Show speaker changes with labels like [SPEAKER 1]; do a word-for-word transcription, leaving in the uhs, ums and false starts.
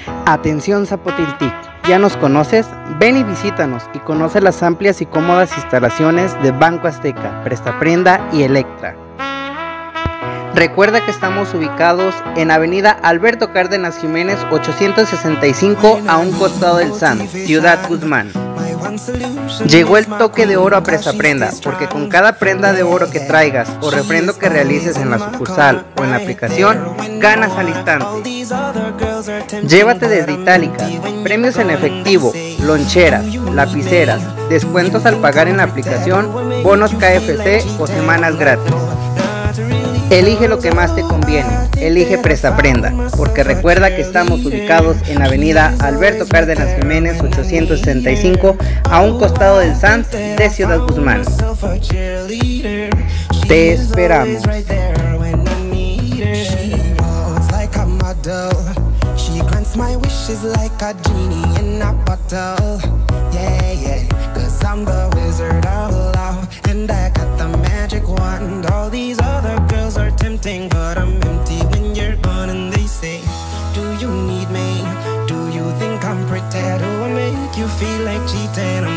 [SPEAKER 1] Atención Zapotiltic, ¿ya nos conoces? Ven y visítanos y conoce las amplias y cómodas instalaciones de Banco Azteca, Prestaprenda y Electra. Recuerda que estamos ubicados en Avenida Alberto Cárdenas Jiménez ochocientos sesenta y cinco a un costado del S A M, Ciudad Guzmán. Llegó el toque de oro a Prestaprenda, porque con cada prenda de oro que traigas o refrendo que realices en la sucursal o en la aplicación, ganas al instante. Llévate desde itálicas, premios en efectivo, loncheras, lapiceras, descuentos al pagar en la aplicación, bonos K F C o semanas gratis. Elige lo que más te conviene, elige Prestaprenda, porque recuerda que estamos ubicados en Avenida Alberto Cárdenas Jiménez ochocientos sesenta y cinco a un costado del S A M de Ciudad Guzmán. Te esperamos.
[SPEAKER 2] Tempting, but I'm empty when you're gone. And they say, do you need me? Do you think I'm pretty? Do I make you feel like cheating?